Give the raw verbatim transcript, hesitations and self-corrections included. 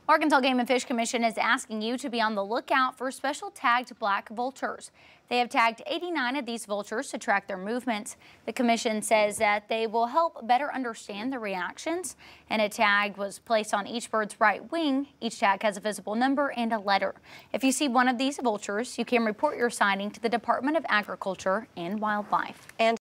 Arkansas Game and Fish Commission is asking you to be on the lookout for special tagged black vultures. They have tagged eighty-nine of these vultures to track their movements. The commission says that they will help better understand the reactions, and a tag was placed on each bird's right wing. Each tag has a visible number and a letter. If you see one of these vultures, you can report your sighting to the Department of Agriculture and Wildlife. And